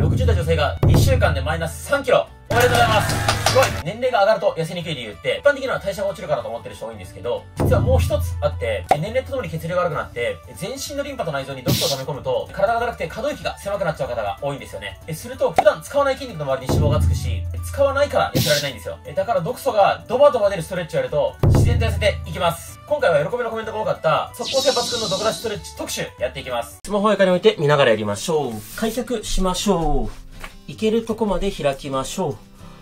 60代女性が2週間でマイナス3キロ。おめでとうございます。すごい。年齢が上がると痩せにくい理由って、一般的には代謝が落ちるからと思ってる人多いんですけど、実はもう一つあって、年齢とともに血流が悪くなって、全身のリンパと内臓に毒素を溜め込むと、体がだるくて可動域が狭くなっちゃう方が多いんですよね。すると、普段使わない筋肉の周りに脂肪がつくし、使わないから痩せられないんですよ。だから毒素がドバドバ出るストレッチをやると、自然と痩せていきます。今回は喜びのコメントが多かった、即効性抜群の毒出しストレッチ特集やっていきます。スマホ床に置いて見ながらやりましょう。開脚しましょう。いけるとこまで開きましょう。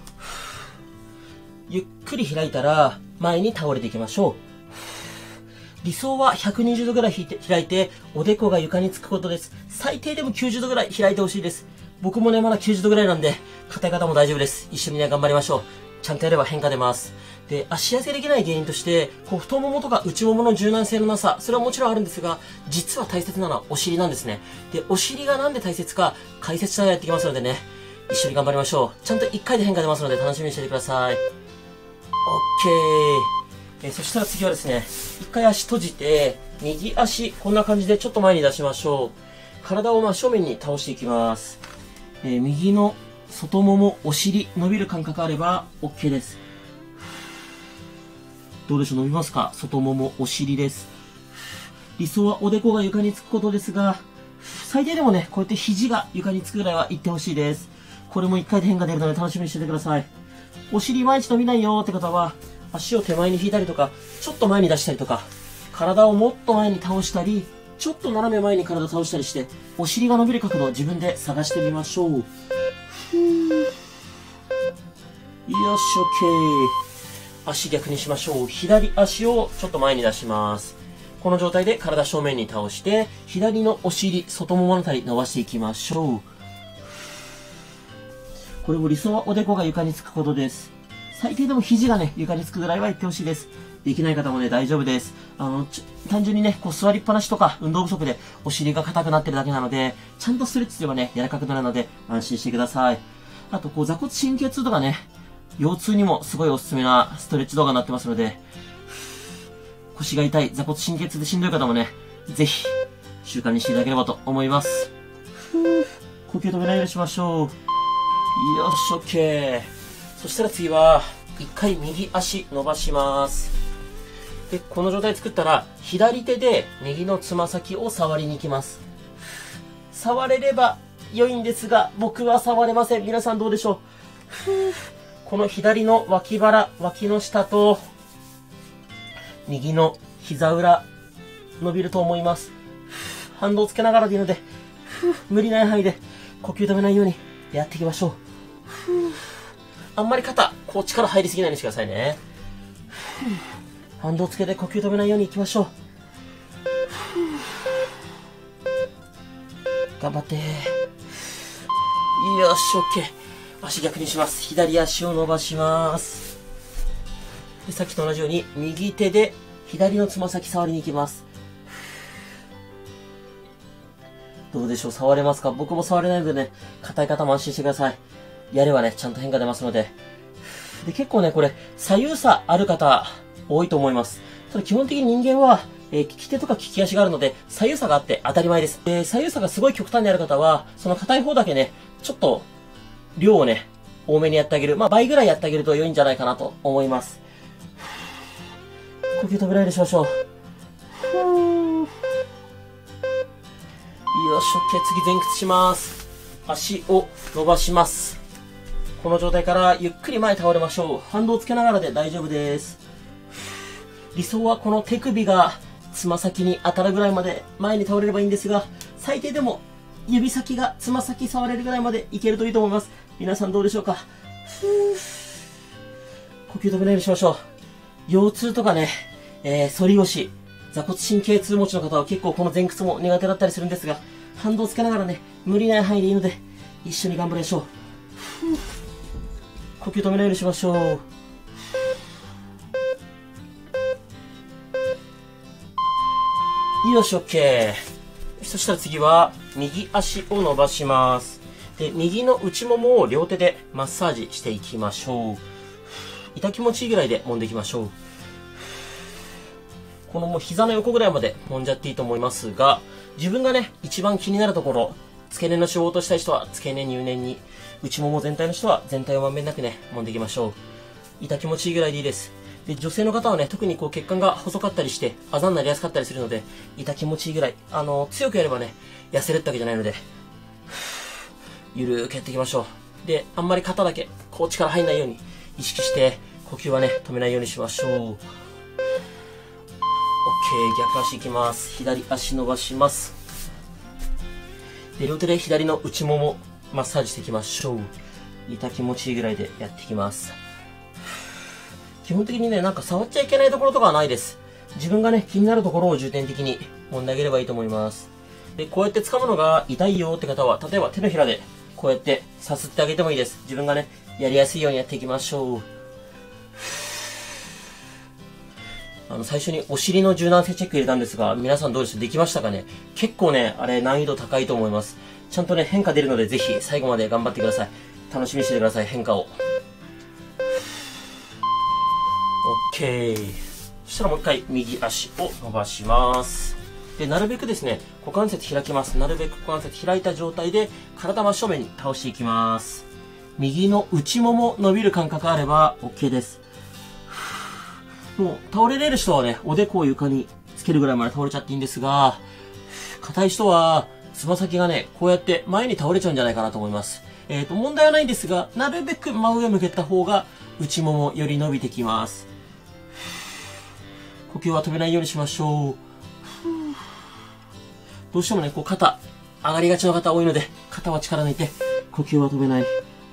ゆっくり開いたら、前に倒れていきましょう。理想は120度ぐらい開いて、おでこが床につくことです。最低でも90度ぐらい開いてほしいです。僕もね、まだ90度ぐらいなんで、硬い方も大丈夫です。一緒にね、頑張りましょう。ちゃんとやれば変化出ます。で、足痩せできない原因として、太ももとか内ももの柔軟性のなさ、それはもちろんあるんですが、実は大切なのはお尻なんですね。で、お尻がなんで大切か、解説しながらやっていきますのでね、一緒に頑張りましょう。ちゃんと1回で変化出ますので、楽しみにしていてください。OK。そしたら次はですね、一回足閉じて、右足、こんな感じでちょっと前に出しましょう。体を真正面に倒していきます。右の外もも、お尻、伸びる感覚あれば OK です。どうでしょう、伸びますか？外もも、お尻です。理想はおでこが床につくことですが、最低でもね、こうやって肘が床につくぐらいはいってほしいです。これも1回で変化出るので楽しみにしててください。お尻いまいち伸びないよって方は、足を手前に引いたりとか、ちょっと前に出したりとか、体をもっと前に倒したり、ちょっと斜め前に体を倒したりして、お尻が伸びる角度を自分で探してみましょう。よし、OK。足逆にしましょう。左足をちょっと前に出します。この状態で体正面に倒して、左のお尻、外もものあたり伸ばしていきましょう。これも理想はおでこが床につくことです。最低でも肘がね、床につくぐらいは言ってほしいです。できない方もね、大丈夫です。単純にね、座りっぱなしとか、運動不足でお尻が硬くなってるだけなので、ちゃんとストレッチすればね、柔らかくなるので、安心してください。あと、座骨神経痛とかね、腰痛にもすごいおすすめなストレッチ動画になってますので、腰が痛い、座骨神経痛でしんどい方もね、ぜひ、習慣にしていただければと思います。呼吸止めないようにしましょう。よし、OK。そしたら次は、一回右足伸ばします。で、この状態作ったら、左手で右のつま先を触りに行きます。触れれば良いんですが、僕は触れません。皆さんどうでしょう？この左の脇腹、脇の下と、右の膝裏、伸びると思います。反動をつけながらでいいので、無理ない範囲で呼吸止めないようにやっていきましょう。あんまり肩、こう力入りすぎないようにしてくださいね。反動をつけて呼吸止めないようにいきましょう。頑張って。よし、OK。足逆にします。左足を伸ばします。で、さっきと同じように、右手で左のつま先触りに行きます。どうでしょう、触れますか？僕も触れないのでね、硬い方も安心してください。やればね、ちゃんと変化出ますので。で、結構ね、これ、左右差ある方、多いと思います。ただ基本的に人間は、利き手とか利き足があるので、左右差があって当たり前です。左右差がすごい極端にある方は、その硬い方だけね、ちょっと、量をね、多めにやってあげる。倍ぐらいやってあげると良いんじゃないかなと思います。呼吸止めないようにしましょう。よし、OK。次前屈します。足を伸ばします。この状態からゆっくり前倒れましょう。反動をつけながらで大丈夫です。理想はこの手首がつま先に当たるぐらいまで前に倒れればいいんですが、最低でも指先がつま先触れるぐらいまでいけるといいと思います。皆さんどうでしょうか？呼吸止めないようにしましょう。腰痛とかね、反り腰、座骨神経痛持ちの方は結構この前屈も苦手だったりするんですが、反動をつけながらね、無理ない範囲でいいので、一緒に頑張りましょう。呼吸止めないようにしましょう。よし、OK。そしたら次は、右足を伸ばします。で、右の内ももを両手でマッサージしていきましょう。痛気持ちいいぐらいで揉んでいきましょう。このもう膝の横ぐらいまで揉んじゃっていいと思いますが、自分がね、一番気になるところ、 付け根の脂肪としたい人は付け根入念に、内もも全体の人は全体をまんべんなくね、揉んでいきましょう。痛気持ちいいぐらいでいいです。で、女性の方はね、特にこう血管が細かったりして、あざになりやすかったりするので、痛気持ちいいぐらい。強くやればね、痩せるってわけじゃないので、ゆるーくやっていきましょう。で、あんまり肩だけ、こう力入んないように意識して、呼吸はね、止めないようにしましょう。OK、逆足いきます。左足伸ばします。で、両手で左の内もも、マッサージしていきましょう。痛気持ちいいぐらいでやっていきます。基本的にね、なんか触っちゃいけないところとかはないです。自分がね、気になるところを重点的に揉んであげればいいと思います。で、こうやって掴むのが痛いよって方は、例えば手のひらでこうやってさすってあげてもいいです。自分がね、やりやすいようにやっていきましょう。最初にお尻の柔軟性チェック入れたんですが、皆さんどうでした？できましたかね？結構ね、あれ難易度高いと思います。ちゃんとね、変化出るので、ぜひ最後まで頑張ってください。楽しみにしててください、変化を。OK。そしたらもう一回右足を伸ばします。で、なるべくですね、股関節開きます。なるべく股関節開いた状態で、体真正面に倒していきます。右の内もも伸びる感覚あれば OK です。もう倒れれる人はね、おでこを床につけるぐらいまで倒れちゃっていいんですが、硬い人は、つま先がね、こうやって前に倒れちゃうんじゃないかなと思います。問題はないんですが、なるべく真上向けた方が、内ももより伸びてきます。呼吸は止めないようにしましょう。どうしてもね、こう肩、上がりがちの方多いので、肩は力抜いて、呼吸は止めない。よ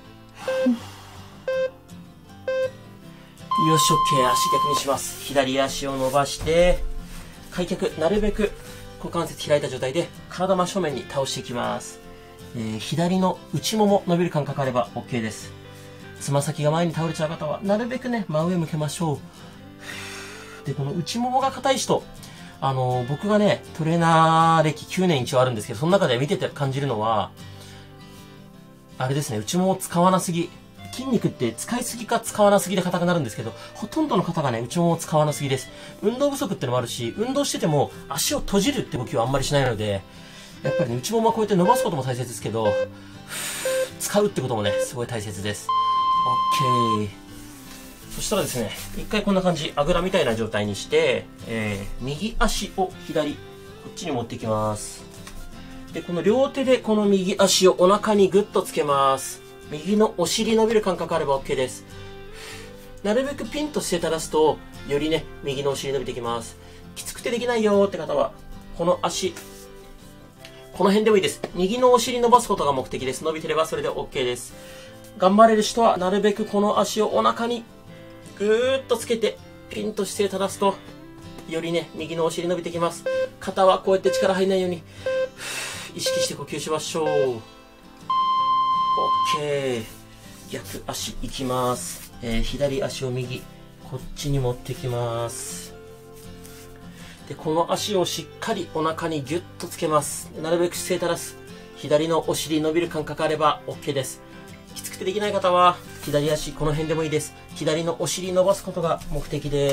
し、OK。足逆にします。左足を伸ばして、開脚、なるべく股関節開いた状態で、体真正面に倒していきます。左の内もも伸びる感覚あれば OK です。つま先が前に倒れちゃう方は、なるべくね、真上向けましょう。で、この内ももが硬い人、僕がね、トレーナー歴9年一応あるんですけど、その中で見てて感じるのは、あれですね、内もも使わなすぎ。筋肉って使いすぎか使わなすぎで硬くなるんですけど、ほとんどの方がね、内ももを使わなすぎです。運動不足ってのもあるし、運動してても足を閉じるって動きはあんまりしないので、やっぱりね、内ももはこうやって伸ばすことも大切ですけど、使うってこともね、すごい大切です。OK。そしたらですね、一回こんな感じ、あぐらみたいな状態にして、右足を左、こっちに持っていきます。で、この両手でこの右足をお腹にグッとつけます。右のお尻伸びる感覚あれば OK です。なるべくピンと姿勢正すと、よりね、右のお尻伸びてきます。きつくてできないよって方は、この足、この辺でもいいです。右のお尻伸ばすことが目的です。伸びてればそれで OK です。頑張れる人は、なるべくこの足をお腹にぐーっとつけて、ピンと姿勢正すと、よりね、右のお尻伸びてきます。肩はこうやって力入らないように、意識して呼吸しましょう。OK。逆足いきます。左足を右、こっちに持ってきます。で、この足をしっかりお腹にギュッとつけます。なるべく姿勢正す。左のお尻伸びる感覚あれば OK です。きつくてできない方は、左足この辺でもいいです。左のお尻伸ばすことが目的です。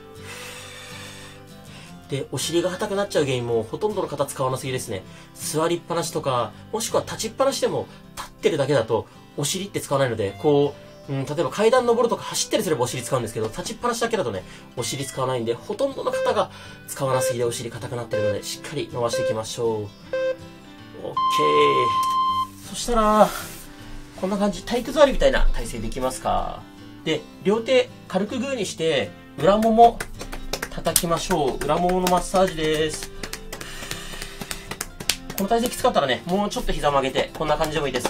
で、お尻が硬くなっちゃう原因もほとんどの方使わなすぎですね。座りっぱなしとか、もしくは立ちっぱなしでも立ってるだけだとお尻って使わないので、こう、例えば階段登るとか走ったりすればお尻使うんですけど、立ちっぱなしだけだとね、お尻使わないんで、ほとんどの方が使わなすぎでお尻硬くなってるので、しっかり伸ばしていきましょう。OK。そしたら、こんな感じ、体育座りみたいな体勢できますか？で、両手軽くグーにして、裏もも叩きましょう。裏もものマッサージです。この体勢きつかったらね、もうちょっと膝曲げて、こんな感じでもいいです。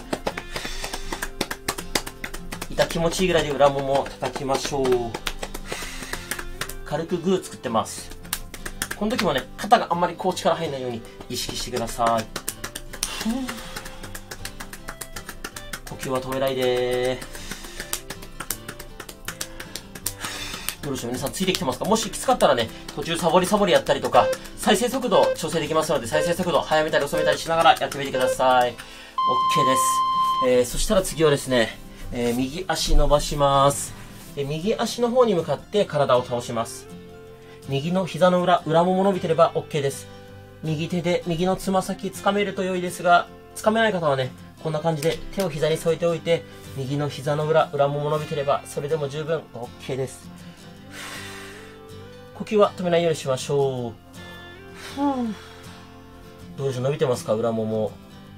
痛気持ちいいぐらいで裏もも叩きましょう。軽くグー作ってます。この時もね、肩があんまりこう力入らないように意識してください。呼吸は止めないで。どうでしょう、皆さんついてきてますか？もしきつかったらね、途中サボりやったりとか、再生速度調整できますので、再生速度早めたり遅めたりしながらやってみてください。OK です。そしたら次はですね、右足伸ばします。右足の方に向かって体を倒します。右の膝の裏もも伸びてれば OK です。右手で右のつま先掴めると良いですが、 つかめない方はね、こんな感じで手を膝に添えておいて、右の膝の裏もも伸びてれば、それでも十分 OK です。呼吸は止めないようにしましょう。どうでしょう、伸びてますか、裏もも。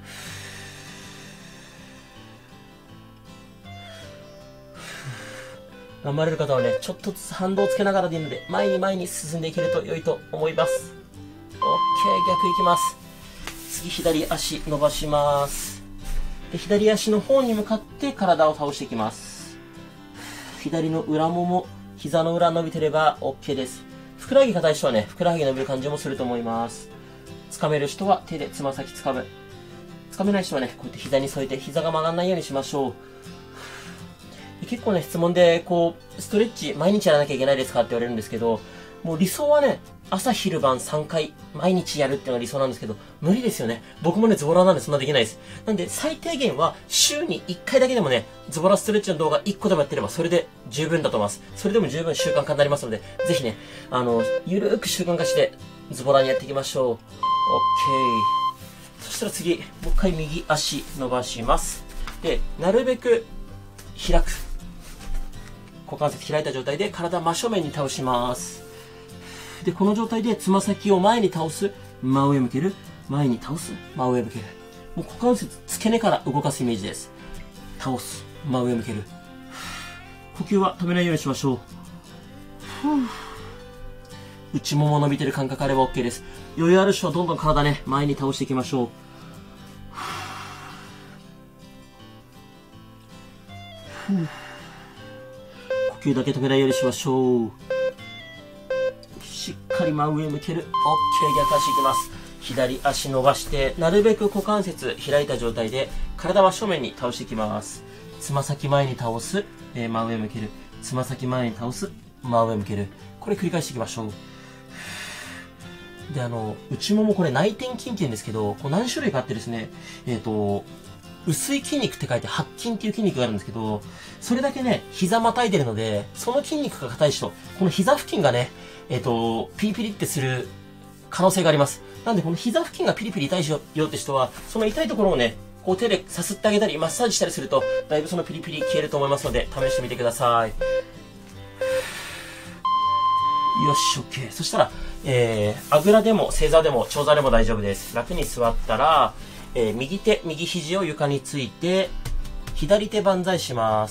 頑張れる方はね、ちょっとずつ反動をつけながらでいいので、前に進んでいけると良いと思います。OK、逆いきます。次、左足伸ばします。で、左足の方に向かって体を倒していきます。左の裏もも、膝の裏伸びてれば OK です。ふくらはぎ硬い人はね、ふくらはぎ伸びる感じもすると思います。掴める人は手でつま先掴む。掴めない人はね、こうやって膝に添えて膝が曲がらないようにしましょう。結構ね、質問で、ストレッチ毎日やらなきゃいけないですかって言われるんですけど、もう理想はね、朝昼晩3回毎日やるっていうのが理想なんですけど、無理ですよね。僕もね、ズボラなんでそんなできないです。なんで、最低限は週に1回だけでもね、ズボラストレッチの動画1個でもやってればそれで十分だと思います。それでも十分習慣化になりますので、ぜひね、ゆるーく習慣化してズボラにやっていきましょう。OK。そしたら次、もう一回右足伸ばします。で、なるべく開く。股関節開いた状態で体真正面に倒します。で、この状態でつま先を前に倒す、真上向ける、前に倒す、真上向ける。もう股関節、付け根から動かすイメージです。倒す、真上向ける。呼吸は止めないようにしましょう。内もも伸びてる感覚あれば OK です。余裕ある人はどんどん体ね、前に倒していきましょう。呼吸だけ止めないようにしましょう。しっかり真上向ける。OK、逆足いきます。左足伸ばして、なるべく股関節開いた状態で、体は正面に倒していきます。つま先前に倒す、真上向ける。つま先前に倒す、真上向ける。これ繰り返していきましょう。で、内ももこれ内転筋って言うんですけど、何種類かあってですね、薄い筋肉って書いて白筋っていう筋肉があるんですけど、それだけね、膝またいでるので、その筋肉が硬い人、この膝付近がね、ピリピリってする可能性があります。なんでこの膝付近がピリピリ痛いよって人は、その痛いところをね、手でさすってあげたり、マッサージしたりすると、だいぶそのピリピリ消えると思いますので、試してみてください。よし、OK。そしたら、あぐらでも正座でも長座でも大丈夫です。楽に座ったら、右肘を床について、左手万歳します。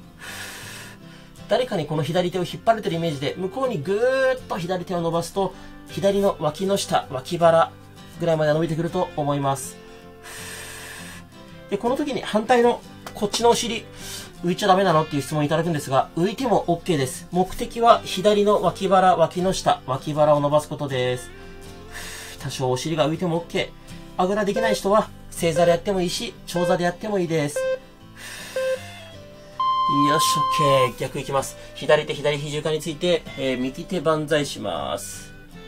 誰かにこの左手を引っ張れてるイメージで、向こうにぐーっと左手を伸ばすと、左の脇の下、脇腹ぐらいまで伸びてくると思います。で、この時に反対のこっちのお尻、浮いちゃダメなのっていう質問いただくんですが、浮いても OK です。目的は左の脇腹、脇の下、脇腹を伸ばすことです。多少お尻が浮いても OK。あぐらできない人は正座でやってもいいし、長座でやってもいいです。よし、OK。逆いきます。左手、左肘床について、右手万歳します。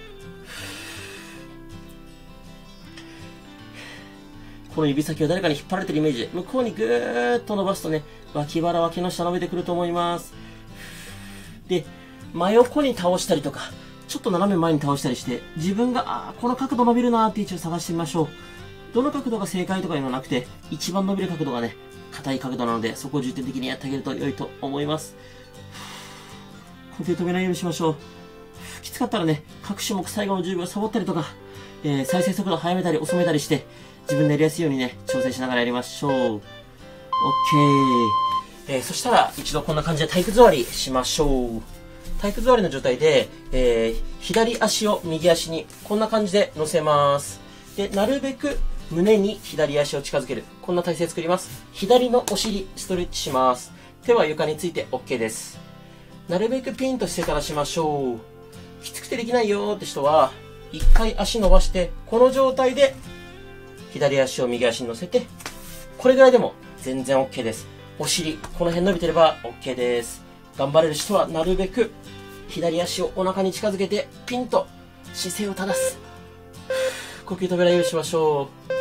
この指先を誰かに引っ張られてるイメージで、向こうにぐーっと伸ばすとね、脇腹、脇の下伸びてくると思います。で、真横に倒したりとか、ちょっと斜め前に倒したりして、自分が、この角度伸びるなーっていう位置を探してみましょう。どの角度が正解とかいうのはなくて、一番伸びる角度がね、硬い角度なので、そこを重点的にやってあげると良いと思います。呼吸止めないようにしましょう。きつかったらね、各種目最後の10秒サボったりとか、再生速度早めたり遅めたりして、自分でやりやすいようにね、調整しながらやりましょう。OK。そしたら、一度こんな感じで体育座りしましょう。体育座りの状態で、左足を右足にこんな感じで乗せます。で、なるべく胸に左足を近づける。こんな体勢作ります。左のお尻、ストレッチします。手は床について OK です。なるべくピンとしてからしましょう。きつくてできないよーって人は、一回足伸ばして、この状態で、左足を右足に乗せて、これぐらいでも全然 OK です。お尻、この辺伸びてれば OK です。頑張れる人はなるべく左足をお腹に近づけてピンと姿勢を正す。呼吸止めないようにしましょう。OK です。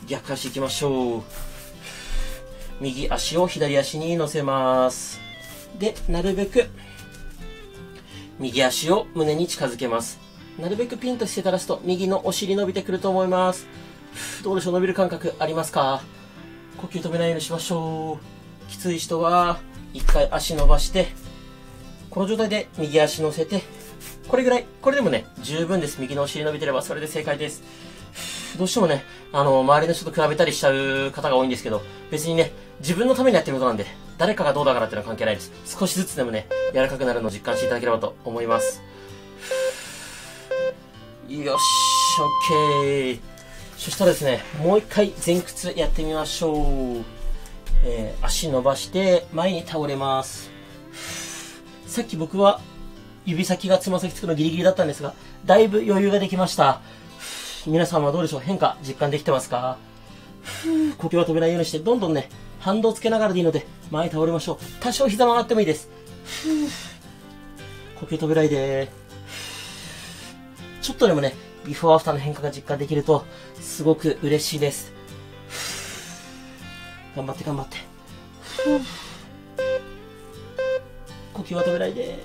逆足いきましょう。右足を左足に乗せます。で、なるべく右足を胸に近づけます。 なるべくピンとして垂らすと右のお尻伸びてくると思います。どうでしょう、伸びる感覚ありますか？呼吸止めないようにしましょう。きつい人は一回足伸ばして、この状態で右足乗せて、これぐらい、これでもね、十分です。右のお尻伸びてればそれで正解です。どうしてもね、周りの人と比べたりしちゃう方が多いんですけど、別にね、自分のためにやってることなんで、誰かがどうだからっていうのは関係ないです。少しずつでもね、柔らかくなるのを実感していただければと思います。よし、OK。そしたらですね、もう一回前屈やってみましょう。足伸ばして前に倒れます。さっき僕は指先がつま先つくのギリギリだったんですが、だいぶ余裕ができました。皆さんはどうでしょう？変化実感できてますか？呼吸は止めないようにして、どんどんね、反動つけながらでいいので、前に倒れましょう。多少膝曲がってもいいです。呼吸止めないで。ちょっとでもね、ビフォーアフターの変化が実感できると、すごく嬉しいです。頑張って頑張って。呼吸は止めないで。よ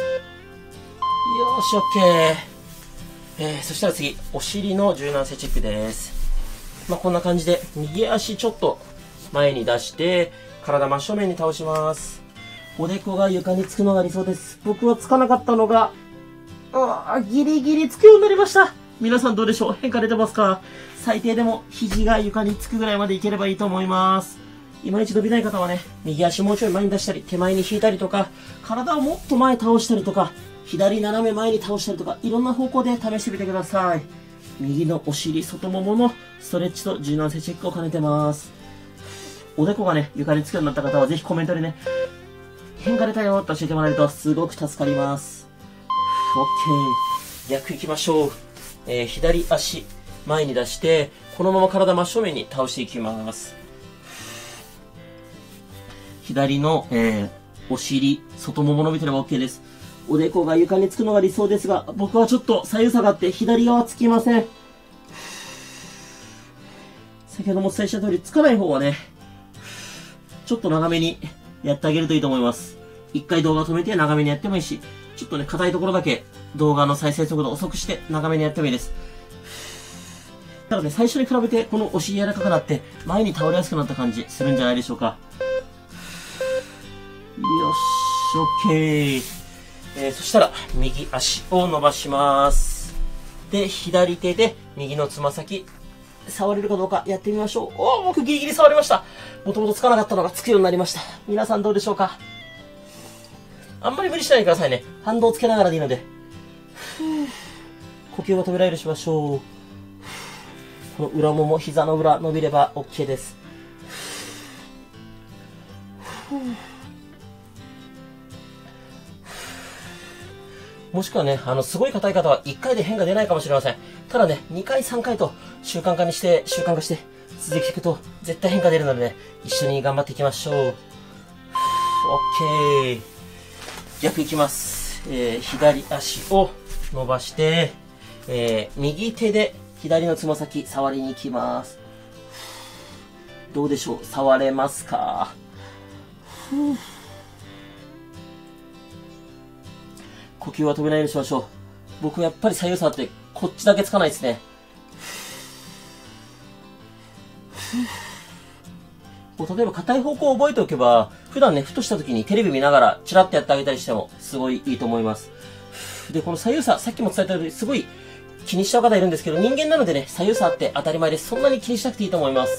し、OK。そしたら次、お尻の柔軟性チェックです。こんな感じで、右足ちょっと前に出して、体真正面に倒します。おでこが床につくのが理想です。僕はつかなかったのが、ギリギリつくようになりました。皆さんどうでしょう？変化出てますか？最低でも肘が床につくぐらいまでいければいいと思います。いまいち伸びない方はね、右足もうちょい前に出したり、手前に引いたりとか、体をもっと前倒したりとか、左斜め前に倒したりとか、いろんな方向で試してみてください。右のお尻、外もものストレッチと柔軟性チェックを兼ねてます。おでこがね、床につくようになった方はぜひコメントでね、変化出たよって教えてもらえるとすごく助かります。OK。逆行きましょう。左足前に出して、このまま体真正面に倒していきます。左の、お尻、外もも伸びてれば OK です。おでこが床につくのが理想ですが、僕はちょっと左右差があって左側つきません。先ほどもお伝えした通り、つかない方はね、ちょっと長めにやってあげるといいと思います。一回動画を止めて長めにやってもいいし、ちょっとね、硬いところだけ動画の再生速度を遅くして長めにやってもいいです。なので最初に比べてこのお尻柔らかくなって前に倒れやすくなった感じするんじゃないでしょうか。よし、OK。そしたら右足を伸ばします。で、左手で右のつま先、触れるかどうかやってみましょう。僕ギリギリ触れました。もともとつかなかったのがつくようになりました。皆さんどうでしょうか？あんまり無理しないでくださいね。反動をつけながらでいいので。呼吸を止めないようにしましょう。この裏もも、膝の裏伸びれば OK です。もしくはね、すごい硬い方は1回で変化出ないかもしれません。ただね、2回3回と習慣化して続けていくと絶対変化出るのでね、一緒に頑張っていきましょう。OK。逆いきます。左足を伸ばして、右手で左のつま先触りに行きます。どうでしょう？触れますか？呼吸は止めないようにしましょう。僕はやっぱり左右差あってこっちだけつかないですね。例えば硬い方向を覚えておけば、普段ね、ふとした時にテレビ見ながらチラッとやってあげたりしてもすごいいいと思います。で、この左右差、さっきも伝えたようにすごい気にしちゃう方いるんですけど、人間なのでね、左右差あって当たり前です。そんなに気にしなくていいと思います。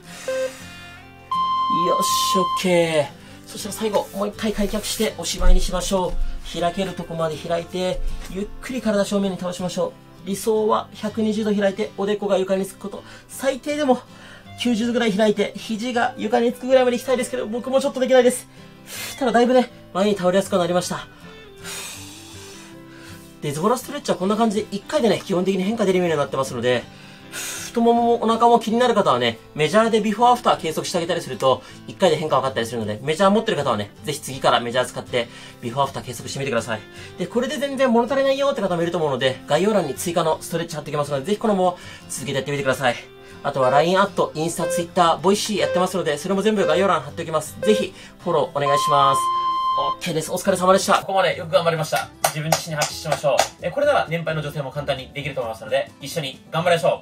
よし、OK。そしたら最後、もう一回開脚しておしまいにしましょう。開けるとこまで開いて、ゆっくり体正面に倒しましょう。理想は120度開いて、おでこが床につくこと。最低でも90度ぐらい開いて、肘が床につくぐらいまで行きたいですけど、僕もちょっとできないです。ただだいぶね、前に倒れやすくなりました。で、ズボラストレッチはこんな感じで1回でね、基本的に変化出るようになってますので、太もももお腹も気になる方はね、メジャーでビフォーアフター計測してあげたりすると、1回で変化分かったりするので、メジャー持ってる方はね、ぜひ次からメジャー使って、ビフォーアフター計測してみてください。で、これで全然物足りないよって方もいると思うので、概要欄に追加のストレッチ貼っておきますので、ぜひこのも続けてやってみてください。あとは LINE アット、インスタ、Twitter、ボイシーやってますので、それも全部概要欄貼っておきます。ぜひ、フォローお願いします。OK です。お疲れ様でした。ここまでよく頑張りました。 自分自身に発揮しましょう。これなら年配の女性も簡単にできると思いますので、一緒に頑張りましょう。